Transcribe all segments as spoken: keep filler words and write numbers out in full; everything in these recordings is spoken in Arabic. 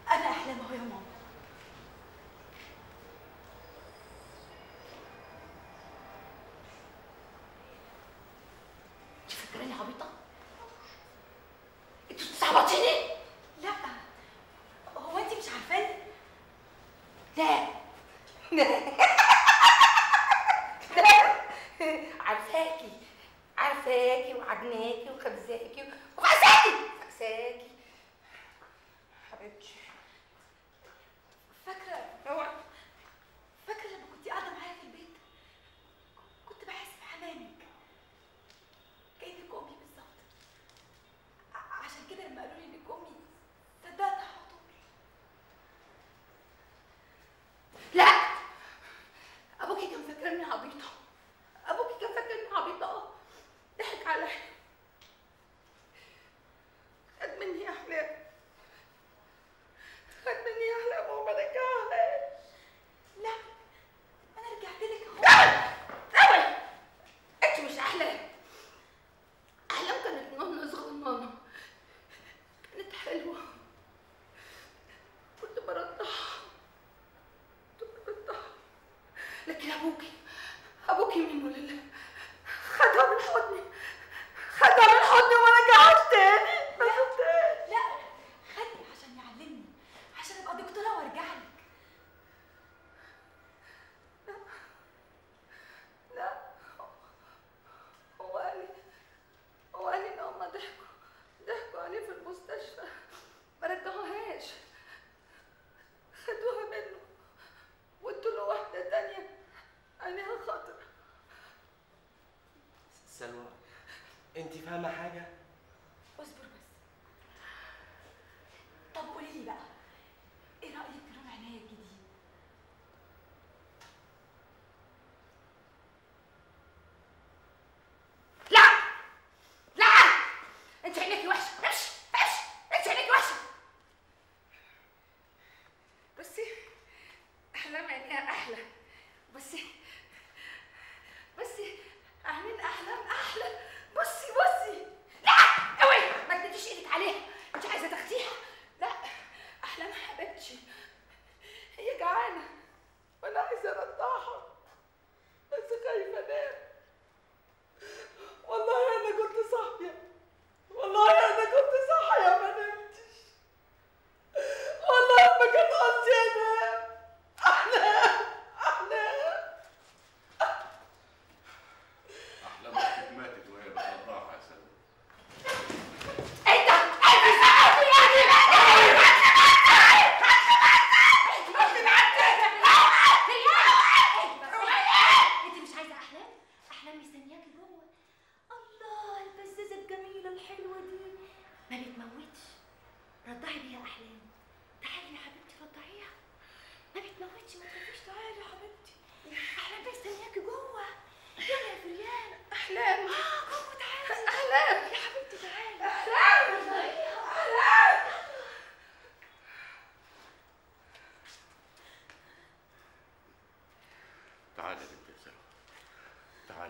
انا احلام اهو يا ماما. انت فاكراني عبيطه؟ انت بتستعبطيني؟ لا هو انت مش عارفاني؟ لا لا لا عارفاكي عارفاكي وعجناكي وخبزاكي وفعساكي فعساكي حبيبتي. فاكره اوعي. فاكره لما كنتي قاعده معايا في البيت كنت بحس بحنانك كأنك امي بالظبط. عشان كده لما قالوا لي انك امي صدقت على طول. لا ابوكي كان فاكرني عبيطه. ابوكي كان فاكرني عبيطه. اه ضحك عليا. خد مني احلام. خد مني احلام وما رجعهاش. لا انا رجعت لك اهو. اوعي. انت مش احلام. احلام كانت نونة صغننه. كانت حلوه. كنت برضعها. كنت برضعها. لكن ابوكي ابوكي منه لله خدها من حضني. خدها من حضني وما رجعهاش تاني. ما شفتهاش. لا خدني عشان يعلمني عشان ابقى دكتوره وارجع لك. لا هو قال لي هو قال لي ان هما ضحكوا ضحكوا عليه في المستشفى ما رجعوهاش. خدوها منه وادوا له واحده تانيه عينيها خضرا. سلوى انت فاهمه حاجه؟ اصبر بس. طب قولي لي بقى ايه رايك في لون عينيا الجديد؟ لا لا انت عينيكي وحشه. امشي امشي. انت عينيكي وحشه. بصي احلام عينيها احلى. بصي بصي عينين احلام احلى. بصي بصي. لا اوعي ما تديش ايدك عليها. انت عايزه تاخديها. لا احلام حبيبتي هي جعانه وانا عايزه ارضعها بس خايفه انام. والله انا كنت صاحيه. والله انا كنت صاحيه ما نمتش. والله ما كان قصدي انام. احلام احلام. احلام اختك ماتت وهي بترضعها يا سلوى. انت انت ساعتي يا انت مش عايزه احلام؟ احلام مستنياكي جوه. الله البزازه الجميله الحلوه دي ما بتموتش. رضعي بيها احلام. تعالي يا حبيبتي رضعيها. ما بتموتش ما تخافيش. تعالي يا حبيبتي. احلام مستنياكي جوه. يلا يا فريال. احلام. اه جوه تعالي. احلام يا حبيبتي تعالي. احلام رضعيها. احلام. تعالي يا بنتي يا سلوى. تعالي.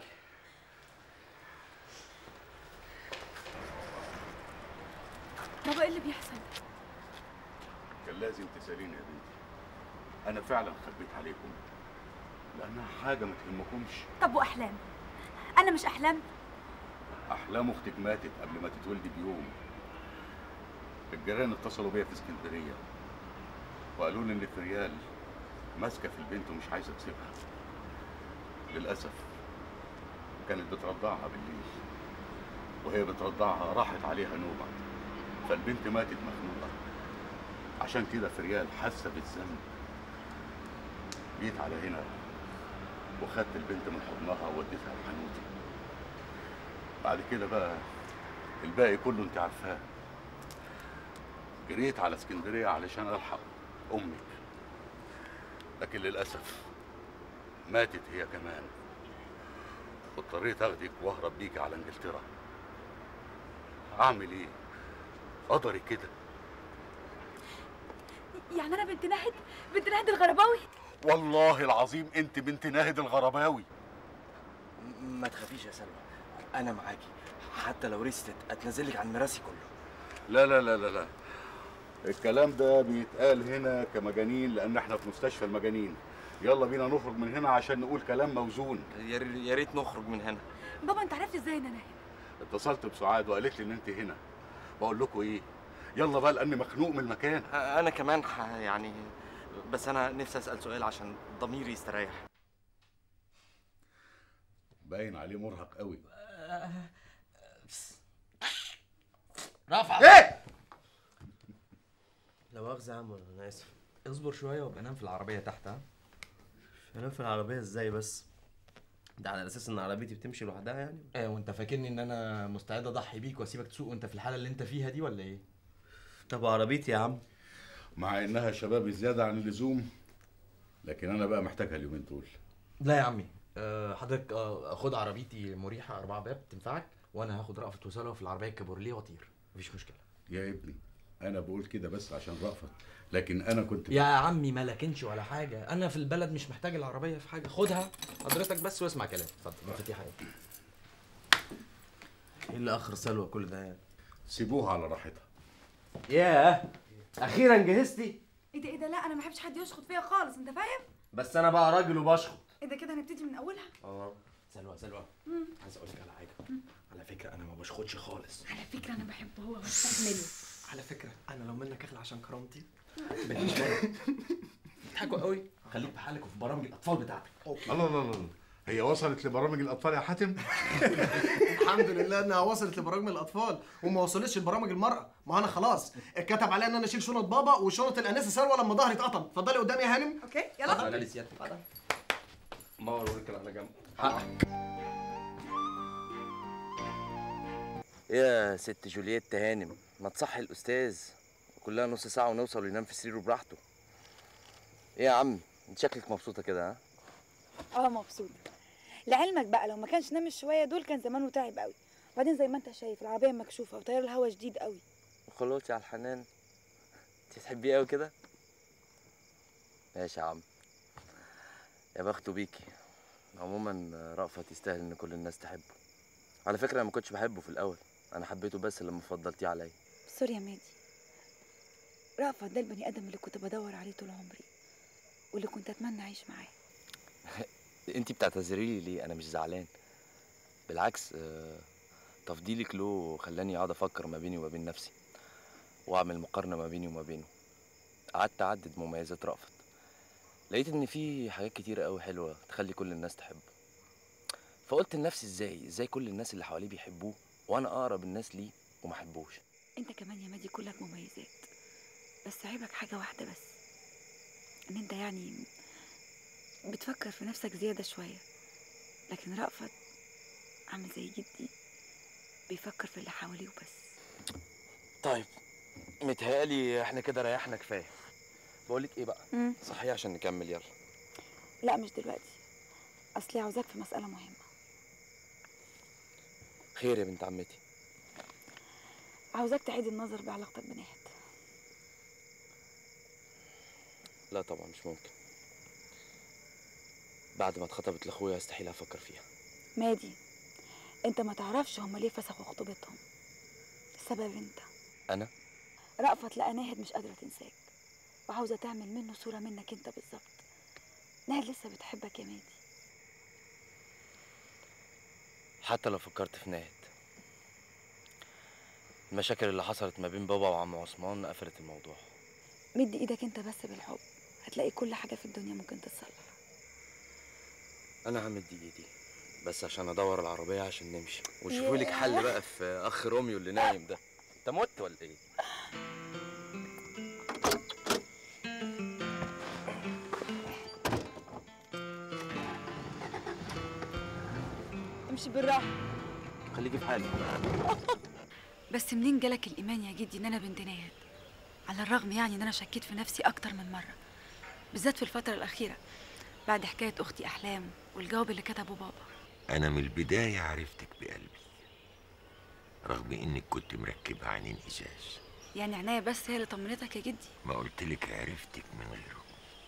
بابا ايه اللي بيحصل؟ كان لازم تساليني يا بنتي. انا فعلا خبيت عليكم لانها حاجه ما تهمكمش. طب واحلام؟ انا مش احلام؟ احلام اختك ماتت قبل ما تتولدي بيوم. الجيران اتصلوا بيا في اسكندريه وقالوا لي ان فريال ماسكه في البنت ومش عايزه تسيبها. للاسف كانت بترضعها بالليل وهي بترضعها راحت عليها نوبه فالبنت ماتت مخنوقه. عشان كده فريال حاسه بالذنب. جيت على هنا وخدت البنت من حضنها ووديتها لحنوتي. بعد كده بقى الباقي كله انت عارفاه. جريت على اسكندريه علشان الحق امك لكن للاسف ماتت هي كمان واضطريت اخدك واهرب بيكي على انجلترا. اعمل ايه؟ قدري كده. يعني انا بنت ناهد؟ بنت ناهد الغرباوي؟ والله العظيم انت بنت ناهد الغرباوي. ما تخافيش يا سلوى انا معاكي. حتى لو رستت اتنزلك عن ميراثي كله. لا لا لا لا لا الكلام ده بيتقال هنا كمجانين لان احنا في مستشفى المجانين. يلا بينا نخرج من هنا عشان نقول كلام موزون. يا ريت نخرج من هنا. بابا انت عرفت ازاي ان انا هنا؟ اتصلت بسعاد وقالت لي ان انت هنا. بقول لكم ايه، يلا بقى لاني مخنوق من المكان. انا كمان يعني، بس انا نفسي اسال سؤال عشان ضميري يستريح. باين عليه مرهق قوي. رافع ايه؟ لا مؤاخذة يا عم، انا اسف. اصبر شويه وابقى نام في العربيه تحت. ها؟ انام في العربيه ازاي بس؟ ده على اساس ان عربيتي بتمشي لوحدها يعني؟ ايه وانت فاكرني ان انا مستعد اضحي بيك واسيبك تسوق وانت في الحاله اللي انت فيها دي ولا ايه؟ طب عربيتي يا عم. مع انها شباب زياده عن اللزوم، لكن انا بقى محتاجها اليومين دول. لا يا عمي، أه حضرتك أه خد عربيتي مريحه اربعه باب تنفعك، وانا هاخد رأفت وسلوى في العربيه الكابورليه واطير، مفيش مشكله. يا ابني انا بقول كده بس عشان رأفت، لكن انا كنت يا عمي ما لكنش ولا حاجه، انا في البلد مش محتاج العربيه في حاجه، خدها حضرتك بس واسمع كلامي. اتفضل مفاتيح حياتي. ايه اللي اخر سلوى كل ده يعني؟ سيبوها على راحتها. ياه اخيرا جهزتي؟ ايه ده ايه ده؟ لا انا ما بحبش حد يشخط فيا خالص، انت فاهم؟ بس انا بقى راجل وبشخط. ايه ده كده هنبتدي من اولها؟ اه سلوى سلوى عايز اقول لك على حاجه. على فكره انا ما بشخطش خالص. على فكره انا بحبه هو واستحمله. على فكره انا لو منك اغلى عشان كرامتي ماليش مانع. بتضحكوا قوي، خليك في حالك وفي برامج الاطفال بتاعتك. الله الله الله، هي وصلت لبرامج الاطفال يا حاتم؟ الحمد لله انها وصلت لبرامج الاطفال وما وصلتش لبرامج المراه. ما انا خلاص اتكتب عليا ان انا اشيل شنط بابا وشنط الانسه سلوى لما ظهري اتقطم. اتفضلي قدامي يا هانم. اوكي يلا. انا لسيادتك اتفضل. ما اوريك على جنب حقك. يا ست جولييت هانم، ما تصحي الاستاذ، كلها نص ساعه ونوصل وينام في سريره براحته. ايه يا عم انت شكلك مبسوطه كده؟ ها اه مبسوطه. لعلمك بقى لو ما كانش نام الشويه دول كان زمانه تعب قوي. وبعدين زي ما انت شايف العربيه مكشوفه وتيار الهوا شديد قوي. وخلاص يا الحنان، انت تحبيه قوي كده؟ ماشي يا عم، يا بخته بيكي. عموما رأفت يستاهل ان كل الناس تحبه. على فكره انا ما كنتش بحبه في الاول، انا حبيته بس لما فضلتيه عليا. سوري يا مادي، رأفت ده البني ادم اللي كنت بدور عليه طول عمري واللي كنت اتمنى اعيش معاه. انت بتعتذري لي ليه؟ انا مش زعلان، بالعكس تفضيلك له خلاني اقعد افكر ما بيني وما بين نفسي واعمل مقارنه ما بيني وما بينه. قعدت اعدد مميزات رأفت، لقيت ان في حاجات كتيره قوي حلوه تخلي كل الناس تحبه. فقلت لنفسي ازاي ازاي كل الناس اللي حواليه بيحبوه وانا اقرب الناس ليه وما احبوش. انت كمان يا مادي كلك مميزات، بس عيبك حاجه واحده بس، ان انت يعني بتفكر في نفسك زياده شويه. لكن رأفت عامل زي جدي بيفكر في اللي حواليه وبس. طيب متهيألي احنا كده ريحنا كفايه. بقولك ايه بقى، مم. صحيح عشان نكمل يلا. لا مش دلوقتي، اصلي عاوزاك في مساله مهمه. خير يا بنت عمتي؟ عاوزاك تعيد النظر بعلاقتك بنهد. لا طبعا مش ممكن، بعد ما اتخطبت لاخويا استحيل افكر فيها. مادي انت ما تعرفش هما ليه فسخوا خطوبتهم. السبب انت. انا؟ رأفت لقى ناهد مش قادره تنساك وعاوزه تعمل منه صوره منك انت بالظبط. ناهد لسه بتحبك يا مادي. حتى لو فكرت في ناهد، المشاكل اللي حصلت ما بين بابا وعم عثمان قفلت الموضوع. مد ايدك انت بس بالحب هتلاقي كل حاجه في الدنيا ممكن تتصلح. انا همد ايدي بس عشان ادور العربيه عشان نمشي وشوفوا لك حل بقى في اخ روميو اللي نايم ده. انت مت ولا ايه؟ امشي بالراحه. خليكي في حالك. بس منين جالك الايمان يا جدي ان انا بنت ناهد؟ على الرغم يعني ان انا شكيت في نفسي اكتر من مره، بالذات في الفتره الاخيره بعد حكايه اختي احلام والجواب اللي كتبه بابا. انا من البدايه عرفتك بقلبي رغم انك كنت مركبه عينين ازاز. يعني عناية بس هي اللي طمنتك يا جدي؟ ما قلتلك عرفتك من غيره.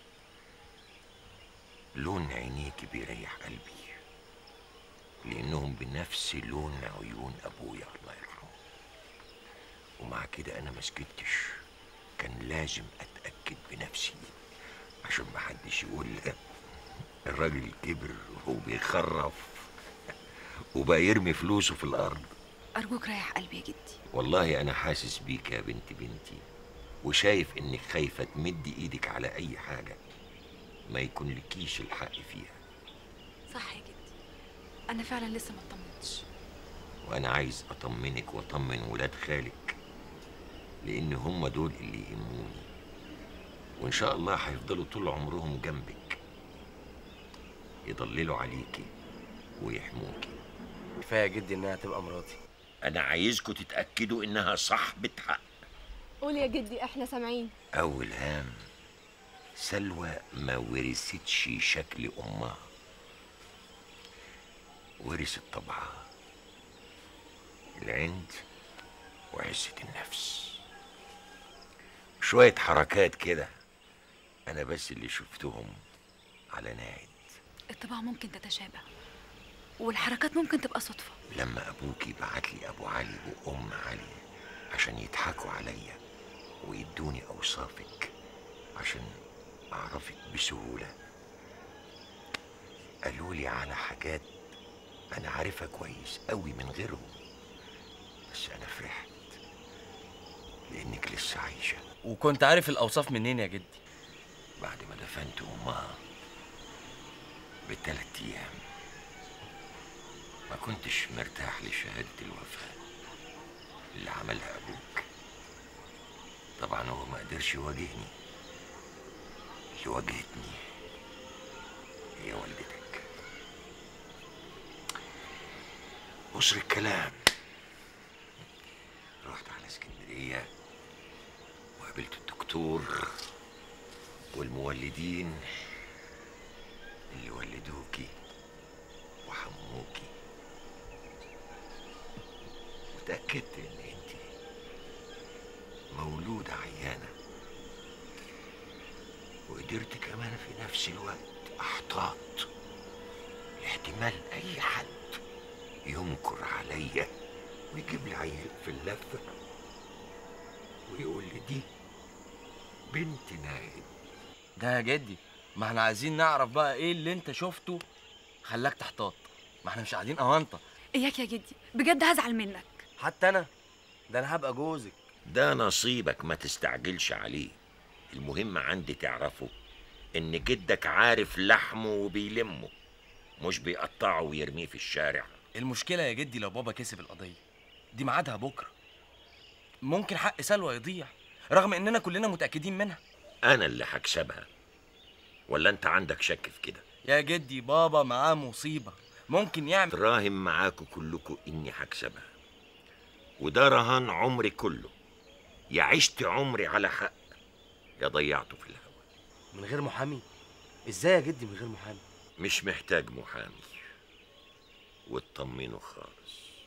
لون عينيكي بيريح قلبي لانهم بنفس لون عيون ابويا الله يرحمه. ومع كده انا ما سكتش كان لازم اتاكد بنفسي عشان محدش يقول الراجل كبر وبيخرف وبقى يرمي فلوسه في الارض. ارجوك ريح قلبي يا جدي. والله انا حاسس بيك يا بنت بنتي، وشايف انك خايفه تمدي ايدك على اي حاجه ما يكون لكيش الحق فيها. صح يا جدي، انا فعلا لسه ما اطمنتش. وانا عايز اطمنك واطمن ولاد خالك، لان هم دول اللي يهموني، وان شاء الله هيفضلوا طول عمرهم جنبك يضللوا عليكي ويحموكي. كفايه يا جدي انها تبقى مراتي. انا عايزكم تتاكدوا انها صاحبة حق. قول يا جدي احنا سامعين. اول هام، سلوى ما ورثتش شكل امها، ورثت طبعها، العند وعزة النفس، شوية حركات كده انا بس اللي شفتهم على ناعد. الطباع ممكن تتشابه والحركات ممكن تبقى صدفة. لما ابوكي بعت لي ابو علي وام علي عشان يضحكوا عليا ويدوني اوصافك عشان اعرفك بسهولة، قالوا لي على حاجات انا عارفها كويس قوي من غيرهم، بس انا فرحت لانك لسه عايشة. وكنت عارف الاوصاف منين يا جدي؟ بعد ما دفنت امها بثلاث ايام ما كنتش مرتاح لشهادة الوفاة اللي عملها ابوك. طبعا هو ما قدرش يواجهني، اللي واجهتني هي والدتك. قصر الكلام، رحت على اسكندرية وقابلت الدكتور والمولدين اللي ولدوكي وحموكي، وتأكدت ان انت مولودة عيانة، وقدرت كمان في نفس الوقت احتاط لاحتمال اي حد ينكر عليا ويجيب لي عيال في اللفة ويقول لي دي بنت ناهد. ده يا جدي ما احنا عايزين نعرف بقى ايه اللي انت شفته خلاك تحتاط، ما احنا مش قاعدين اونطه. اياك يا جدي بجد هزعل منك. حتى انا ده انا هبقى جوزك. ده نصيبك ما تستعجلش عليه، المهم عندي تعرفه ان جدك عارف لحمه وبيلمه، مش بيقطعه ويرميه في الشارع. المشكله يا جدي لو بابا كسب القضيه دي ميعادها بكره، ممكن حق سلوى يضيع رغم اننا كلنا متاكدين منها. انا اللي هكسبها ولا انت عندك شك في كده؟ يا جدي بابا معاه مصيبه ممكن يعمل. راهن معاكم كلكم اني هكسبها، وده رهان عمري كله، يا عشت عمري على حق يا ضيعته في الهوا. من غير محامي؟ ازاي يا جدي من غير محامي؟ مش محتاج محامي، واطمنوا خالص،